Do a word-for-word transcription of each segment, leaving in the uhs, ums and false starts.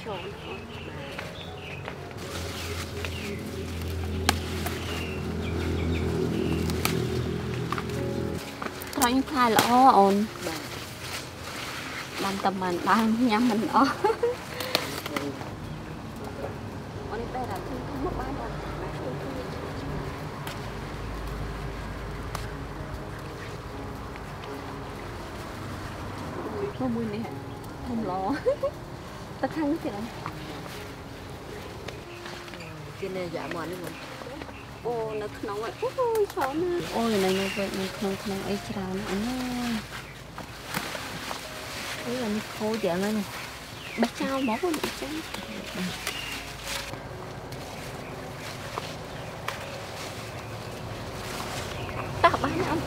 trộn Rãnh khai lõ ổn làm tầm mình đang nhắm mình đó ổn đi đây là không mất bán đâu không mùi này không lo ta khăn cái này cái này dạ mòn đi mình ô nó nóng vậy ôi chó nè ôi này nó vậy nó nóng nóng ấy chào nó anh ơi đây là khô dạng này bắt trao bó con bị chứ ta học bán không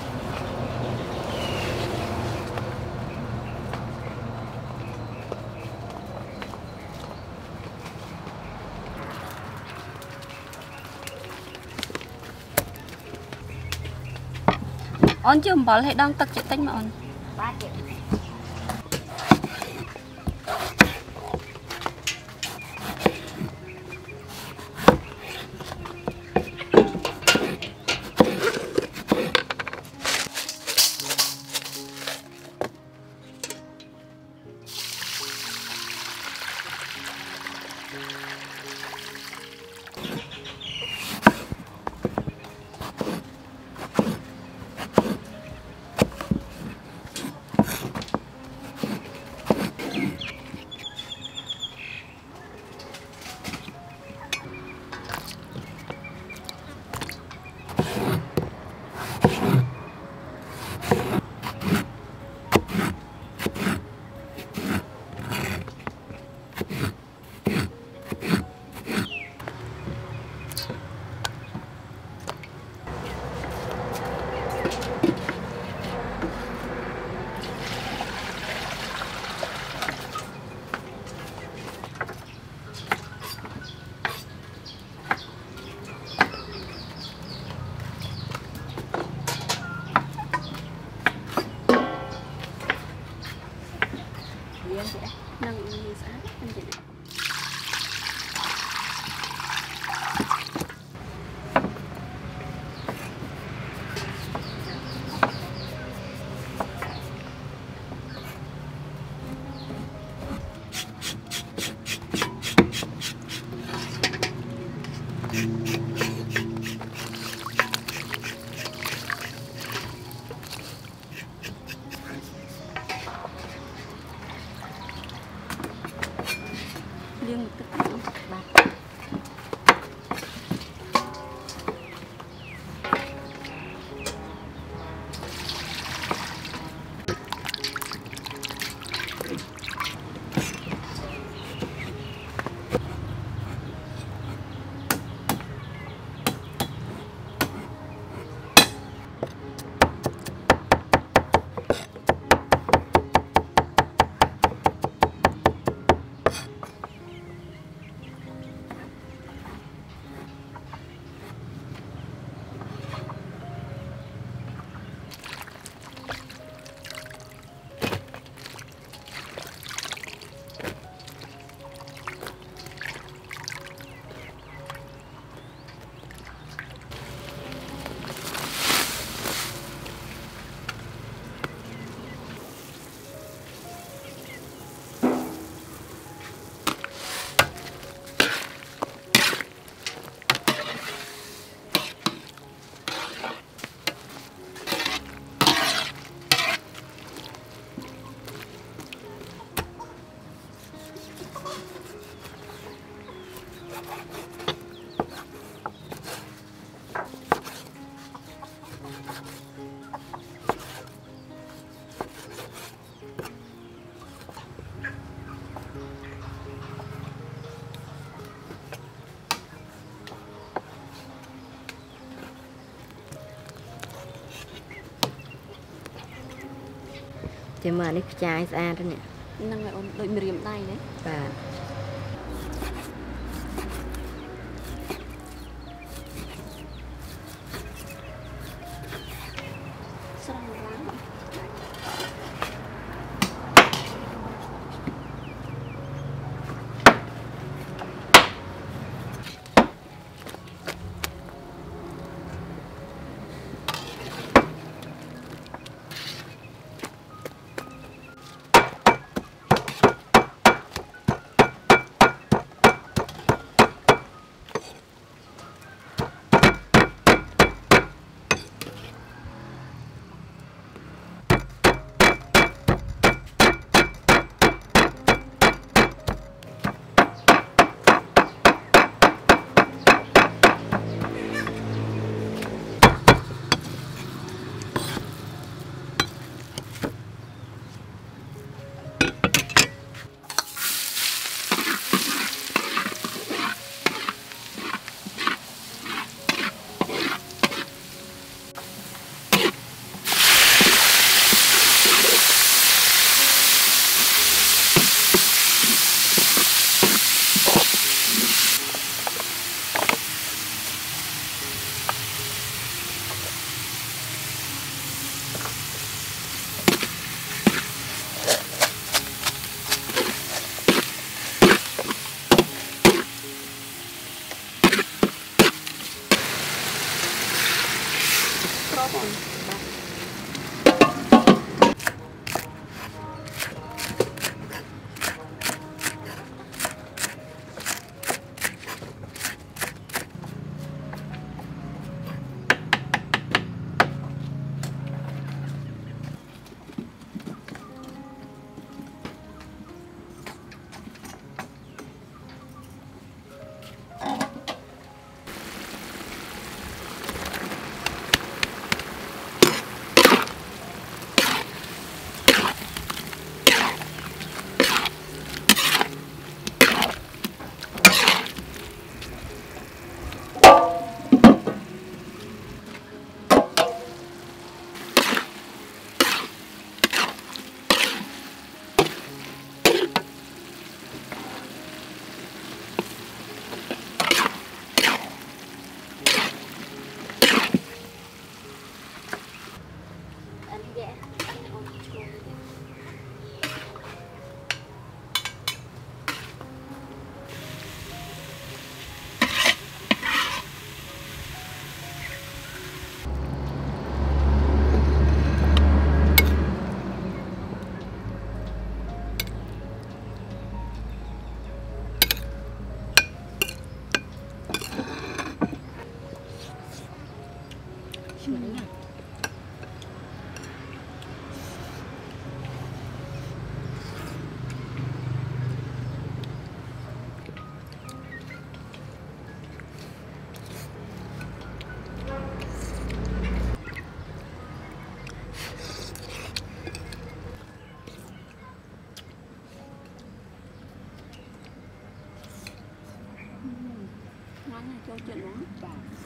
on chưa bỏ lại đang tật chuyện tách mà on ba triệu nâng sáng anh chị liêng một cái bạc chứ mà nó chai ra đó nè năng là đội mềm tay đấy và bao còn cho chuyện uống.